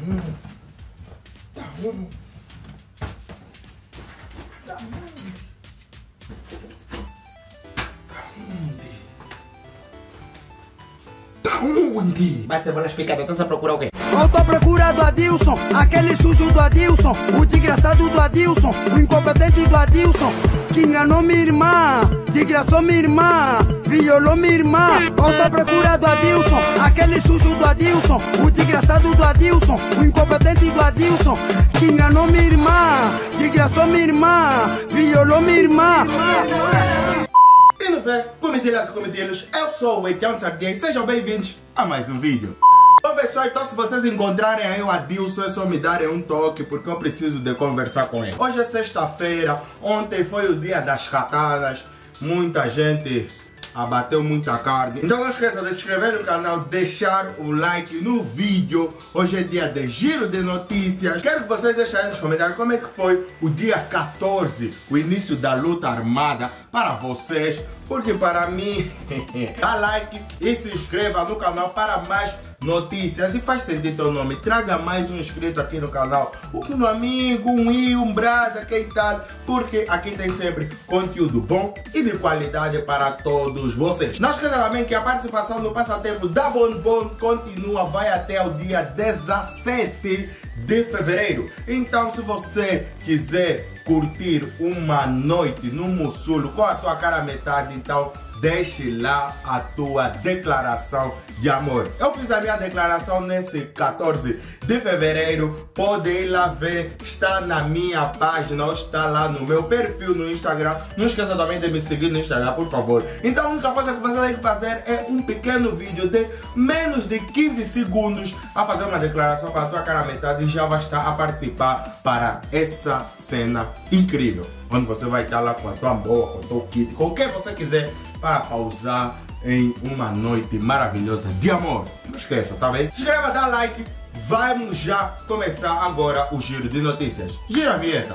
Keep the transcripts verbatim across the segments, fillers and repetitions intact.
ruim. Tá ruim. Tá ruim. Tá onde? Vai ser bola explicada, estás a procurar o quê? Eu tô à procura do Adilson, aquele sujo do Adilson, o desgraçado do Adilson, o incompetente do Adilson, que enganou minha irmã, desgraçou minha irmã, violou minha irmã. Eu tô à procura do Adilson, aquele sujo do Adilson, o desgraçado do Adilson, o incompetente do Adilson, que enganou minha irmã, desgraçou minha irmã, violou minha irmã. E não vê, comedilhas e comedilhos, eu sou o Etião Sardinha e sejam bem-vindos a mais um vídeo. Bom pessoal, então se vocês encontrarem aí o Adilson, é só me darem um toque porque eu preciso de conversar com ele. Hoje é sexta-feira, ontem foi o dia das ratadas, muita gente abateu muita carne. Então não esqueça de se inscrever no canal, deixar o like no vídeo. Hoje é dia de giro de notícias. Quero que vocês deixem aí nos comentários como é que foi o dia quatorze, o início da luta armada para vocês. Porque para mim, dá like e se inscreva no canal para mais notícias. E faz sentido o nome, traga mais um inscrito aqui no canal. Um amigo, um i, um brada, que tal? Porque aqui tem sempre conteúdo bom e de qualidade para todos vocês. Não esqueça também que a participação no passatempo da Bonbon continua, vai até o dia dezessete de fevereiro. Então se você quiser curtir uma noite no Mussulo com a tua cara metade, então deixe lá a tua declaração de amor. Eu fiz a minha declaração nesse quatorze de fevereiro. Pode ir lá ver, está na minha página ou está lá no meu perfil no Instagram. Não esqueça também de me seguir no Instagram, por favor. Então a única coisa que você tem que fazer é um pequeno vídeo de menos de quinze segundos a fazer uma declaração para a tua cara metade e já vai estar a participar para essa cena incrível, onde você vai estar lá com a tua boa, com o teu kit, com o que você quiser para pausar em uma noite maravilhosa de amor. Não esqueça, tá bem? Se inscreva, dá like. Vamos já começar agora o giro de notícias. Gira a vinheta.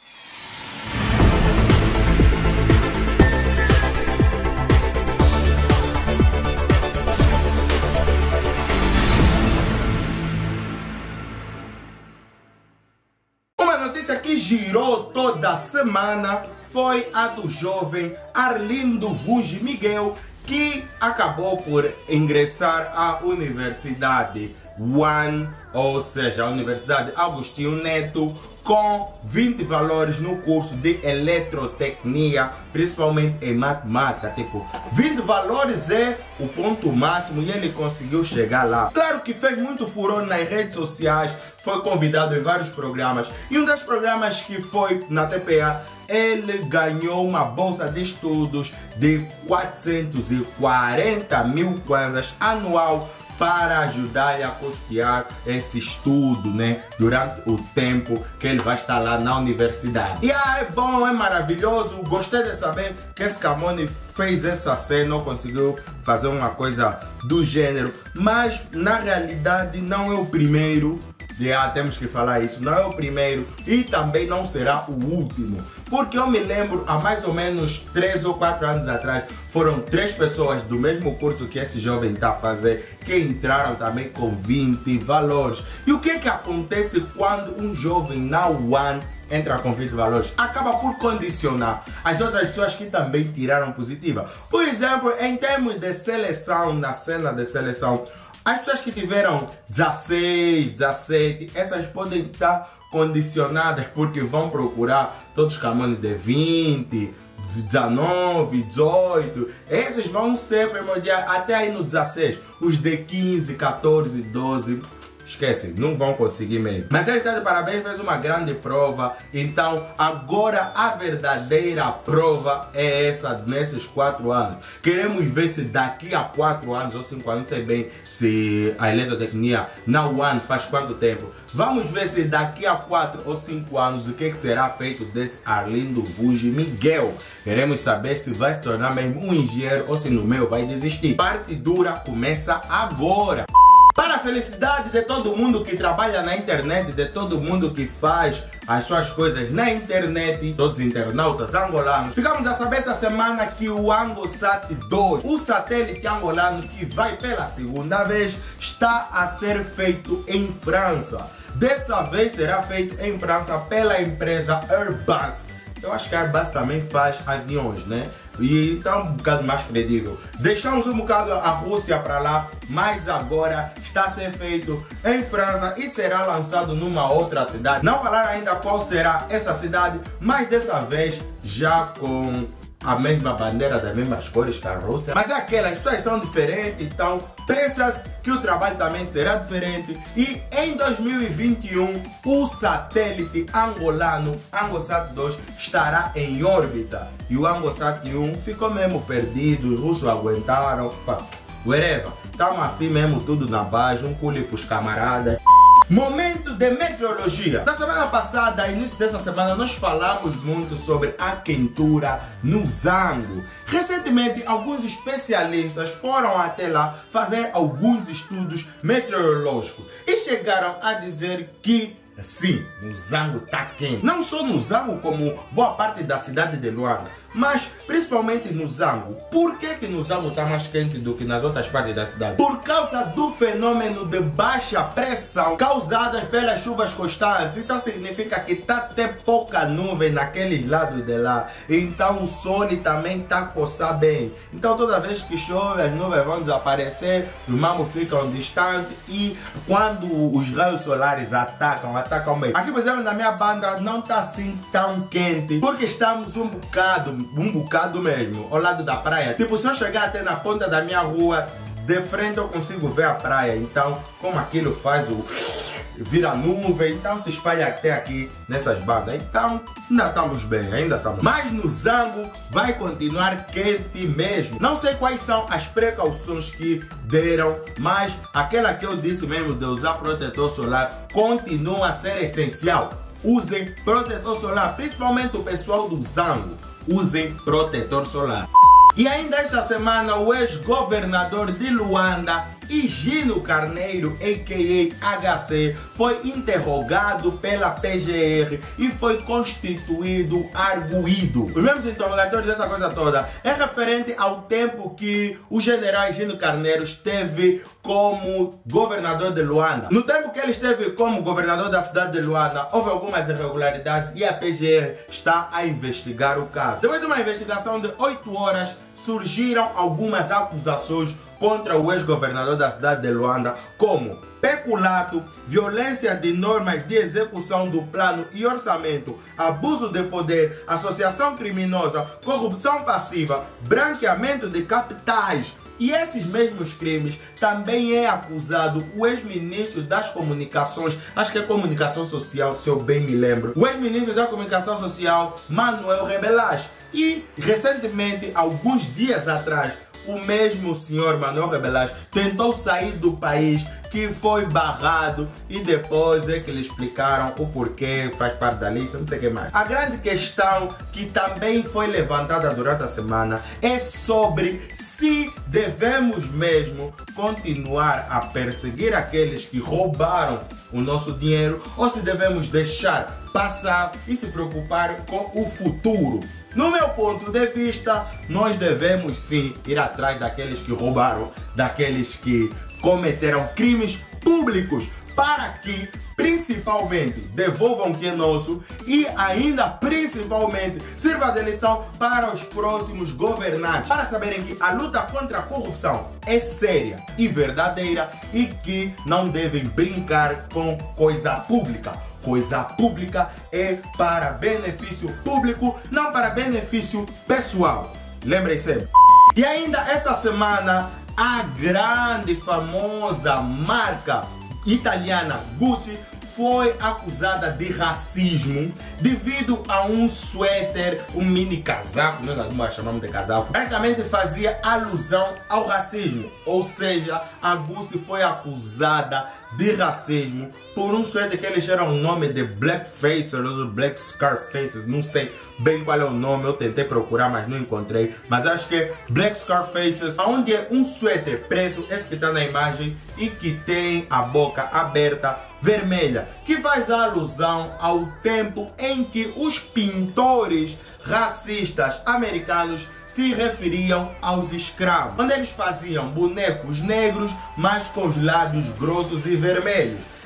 Uma notícia que girou toda a semana foi a do jovem Arlindo Vungi Miguel, que acabou por ingressar à Universidade One, ou seja, a Universidade Agostinho Neto, com vinte valores no curso de eletrotecnia, principalmente em matemática. Tipo, vinte valores é o ponto máximo e ele conseguiu chegar lá. Claro que fez muito furor nas redes sociais, foi convidado em vários programas e um dos programas que foi na T P A, ele ganhou uma bolsa de estudos de quatrocentos e quarenta mil kwanzas anual para ajudar ele a custear esse estudo, né, durante o tempo que ele vai estar lá na universidade. E ah, é bom, é maravilhoso. Gostei de saber que esse Camone fez essa cena, não conseguiu fazer uma coisa do gênero, mas na realidade não é o primeiro. Já temos que falar isso, não é o primeiro e também não será o último. Porque eu me lembro, há mais ou menos três ou quatro anos atrás, foram três pessoas do mesmo curso que esse jovem está a fazer, que entraram também com vinte valores. E o que que acontece quando um jovem na One entra com vinte valores? Acaba por condicionar as outras pessoas que também tiraram positiva. Por exemplo, em termos de seleção, na cena de seleção, as pessoas que tiveram dezesseis, dezessete, essas podem estar condicionadas porque vão procurar todos os caminhos de vinte, dezenove, dezoito. Esses vão ser primordiais até aí no dezesseis. Os de quinze, quatorze, doze... esquece, não vão conseguir mesmo. Mas ele está de parabéns, fez uma grande prova. Então agora a verdadeira prova é essa nesses quatro anos. Queremos ver se daqui a quatro anos ou cinco anos, não sei bem se a eletrotecnia na One faz quanto tempo. Vamos ver se daqui a quatro ou cinco anos o que, que será feito desse Arlindo Vungi Miguel. Queremos saber se vai se tornar mesmo um engenheiro ou se no meio vai desistir. Parte dura começa agora. Para a felicidade de todo mundo que trabalha na internet, de todo mundo que faz as suas coisas na internet, todos os internautas angolanos, ficamos a saber essa semana que o AngoSat dois, o satélite angolano que vai pela segunda vez, está a ser feito em França. Dessa vez será feito em França pela empresa Airbus. Eu acho que a Airbus também faz aviões, né? E então um bocado mais credível. Deixamos um bocado a Rússia para lá, mas agora está a ser feito em França e será lançado numa outra cidade. Não falaram ainda qual será essa cidade, mas dessa vez já com a mesma bandeira das mesmas cores que a Rússia. Mas é aquela, as pessoas são diferentes, então pensas que o trabalho também será diferente. E em dois mil e vinte e um, o satélite angolano ANGOSAT dois estará em órbita. E o ANGOSAT um ficou mesmo perdido, os russos aguentaram, pá, whatever. Estamos assim mesmo, tudo na base, um cule para os camaradas. Momento de meteorologia. Na semana passada, início dessa semana, nós falamos muito sobre a quentura no Zango. Recentemente, alguns especialistas foram até lá fazer alguns estudos meteorológicos e chegaram a dizer que sim, no Zango está quente. Não só no Zango, como boa parte da cidade de Luanda, mas principalmente no Zango. Por que que no Zango está mais quente do que nas outras partes da cidade? Por causa do fenômeno de baixa pressão causadas pelas chuvas constantes. Então significa que está até pouca nuvem naqueles lados de lá. Então o sol também está a coçar bem. Então toda vez que chove, as nuvens vão desaparecer, os mamos ficam distantes e quando os raios solares atacam, atacam bem. Aqui, por exemplo, na minha banda não está assim tão quente, porque estamos um bocado um bocado mesmo, ao lado da praia. Tipo, se eu chegar até na ponta da minha rua, de frente eu consigo ver a praia. Então, como aquilo faz o vira nuvem, então se espalha até aqui nessas bandas. Então, ainda estamos bem, ainda estamos. Mas no Zango vai continuar quente mesmo. Não sei quais são as precauções que deram, mas aquela que eu disse mesmo de usar protetor solar continua a ser essencial. Usem protetor solar, principalmente o pessoal do Zango. Usem protetor solar. E ainda esta semana o ex-governador de Luanda, Higino Carneiro, a k a. H C, foi interrogado pela P G R e foi constituído arguído. Os mesmos interrogatórios dessa coisa toda é referente ao tempo que o general Higino Carneiro esteve como governador de Luanda. No tempo que ele esteve como governador da cidade de Luanda, houve algumas irregularidades e a P G R está a investigar o caso. Depois de uma investigação de oito horas, surgiram algumas acusações contra o ex-governador da cidade de Luanda, como peculato, violência de normas de execução do plano e orçamento, abuso de poder, associação criminosa, corrupção passiva, branqueamento de capitais. E esses mesmos crimes também é acusado o ex-ministro das comunicações, acho que é comunicação social, se eu bem me lembro, o ex-ministro da comunicação social, Manuel Rebelage. E recentemente, alguns dias atrás, o mesmo senhor Manuel Rebelage tentou sair do país, que foi barrado e depois é que lhe explicaram o porquê, faz parte da lista, não sei o que mais. A grande questão que também foi levantada durante a semana é sobre se devemos mesmo continuar a perseguir aqueles que roubaram o nosso dinheiro ou se devemos deixar passar e se preocupar com o futuro. No meu ponto de vista, nós devemos sim ir atrás daqueles que roubaram, daqueles que cometeram crimes públicos, para que principalmente devolvam o que é nosso e ainda principalmente sirva de lição para os próximos governantes, para saberem que a luta contra a corrupção é séria e verdadeira e que não devem brincar com coisa pública. Coisa pública é para benefício público, não para benefício pessoal. Lembrem-se. E ainda essa semana, a grande famosa marca italiana Gucci foi acusada de racismo devido a um suéter, um mini casaco, nós algumas chamamos de casaco, praticamente fazia alusão ao racismo. Ou seja, a Gucci foi acusada de racismo por um suéter que eles deram o nome de Blackface, ou Black Scarfaces, não sei bem qual é o nome, eu tentei procurar mas não encontrei, mas acho que é Black Scarfaces, onde é um suéter preto, esse que está na imagem, e que tem a boca aberta, vermelha, que faz alusão ao tempo em que os pintores racistas americanos se referiam aos escravos, onde eles faziam bonecos negros, mas com os lábios grossos e vermelhos.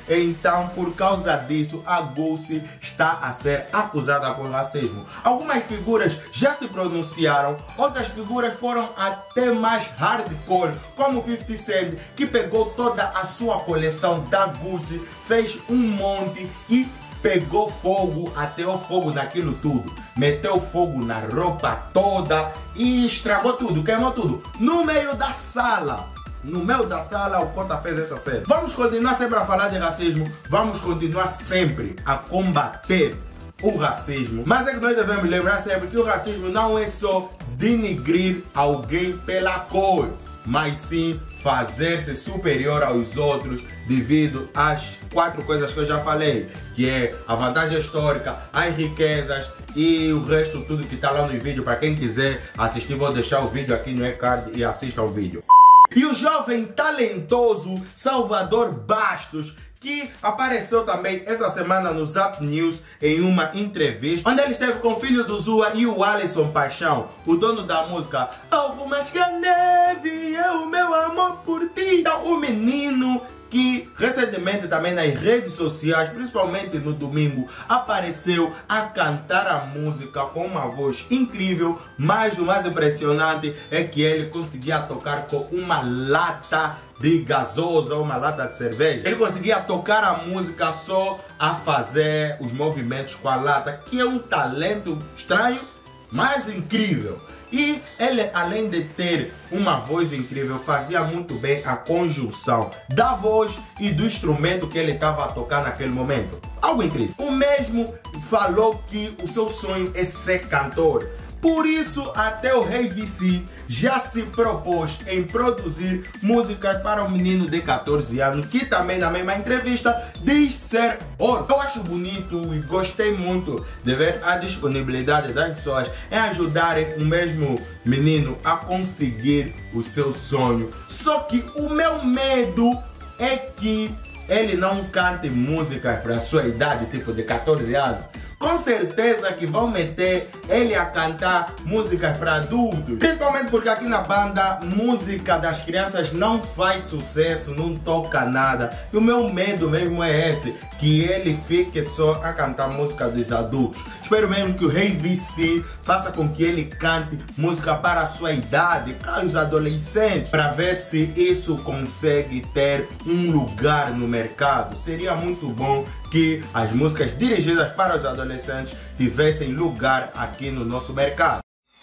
Então, por causa disso, a Gucci está a ser acusada por racismo. Algumas figuras já se pronunciaram, outras figuras foram até mais hardcore, como fifty Cent, que pegou toda a sua coleção da Gucci, fez um monte e pegou fogo, ateou fogo naquilo tudo, meteu fogo na roupa toda e estragou tudo, queimou tudo, no meio da sala. No meio da sala, o Cota fez essa cena. Vamos continuar sempre a falar de racismo, vamos continuar sempre a combater o racismo. Mas é que nós devemos lembrar sempre que o racismo não é só denigrir alguém pela cor, mas sim fazer-se superior aos outros devido às quatro coisas que eu já falei, que é a vantagem histórica, as riquezas e o resto tudo que está lá no vídeo. Para quem quiser assistir, vou deixar o vídeo aqui no e-card e assista ao vídeo. E o jovem talentoso Salvador Bastos, que apareceu também essa semana no Zap News em uma entrevista, onde ele esteve com o filho do Zua e o Alisson Paixão, o dono da música Alvo Mais que a Neve, é o meu amor por ti. Então, o menino que recentemente também nas redes sociais, principalmente no domingo, apareceu a cantar a música com uma voz incrível, mas o mais impressionante é que ele conseguia tocar com uma lata de gasosa, uma lata de cerveja. Ele conseguia tocar a música só a fazer os movimentos com a lata, que é um talento estranho, mas incrível. E ele, além de ter uma voz incrível, fazia muito bem a conjunção da voz e do instrumento que ele estava a tocar naquele momento. Algo incrível. O mesmo falou que o seu sonho é ser cantor. Por isso, até o Rei V C já se propôs em produzir músicas para um menino de catorze anos, que também na mesma entrevista diz ser órfão. Eu acho bonito e gostei muito de ver a disponibilidade das pessoas em ajudarem o mesmo menino a conseguir o seu sonho. Só que o meu medo é que ele não cante músicas para a sua idade, tipo de catorze anos. Com certeza que vão meter ele a cantar músicas para adultos. Principalmente porque aqui na banda, música das crianças não faz sucesso, não toca nada. E o meu medo mesmo é esse, que ele fique só a cantar música dos adultos. Espero mesmo que o Rei V C faça com que ele cante música para a sua idade, para os adolescentes, para ver se isso consegue ter um lugar no mercado. Seria muito bom que as músicas dirigidas para os adolescentes tivessem lugar aqui no nosso mercado.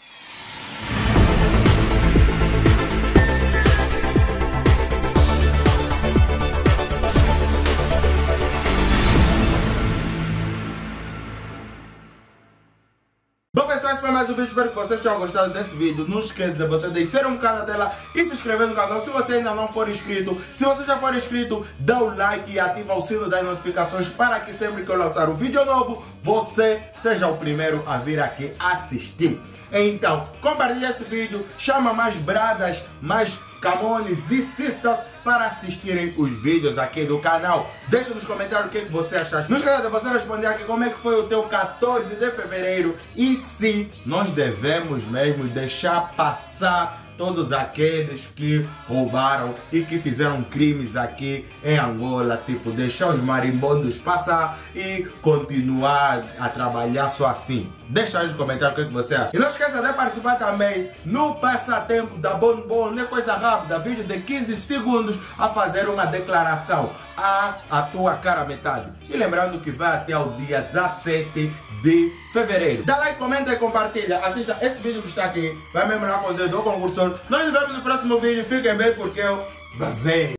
Bom pessoal, esse foi mais um vídeo, espero que vocês tenham gostado desse vídeo. Não esqueça de você descer um bocado na tela e se inscrever no canal se você ainda não for inscrito. Se você já for inscrito, dá o like e ativa o sino das notificações para que sempre que eu lançar um vídeo novo, você seja o primeiro a vir aqui assistir. Então, compartilhe esse vídeo, chama mais bradas, mais camones e cistas para assistirem os vídeos aqui do canal. Deixa nos comentários o que você acha. Não esqueça de você responder aqui como é que foi o teu quatorze de fevereiro e se nós devemos mesmo deixar passar todos aqueles que roubaram e que fizeram crimes aqui em Angola, tipo deixar os marimbondos passar e continuar a trabalhar só assim. Deixa aí nos comentários o que você acha. E não esqueça de participar também no passatempo da Bon Bon, não é coisa rápida, vídeo de quinze segundos a fazer uma declaração a a tua cara metade. E lembrando que vai até o dia dezessete de fevereiro. Dá like, comenta e compartilha. Assista esse vídeo que está aqui. Vai memorar com o dedo do concurso. Nós nos vemos no próximo vídeo. Fiquem bem porque eu vazei.